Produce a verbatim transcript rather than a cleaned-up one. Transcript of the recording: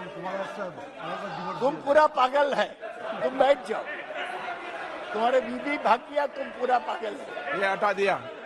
तुम पूरा पागल है, तुम बैठ जाओ, तुम्हारे बीबी भाग गया, तुम पूरा पागल है। ये हटा दिया।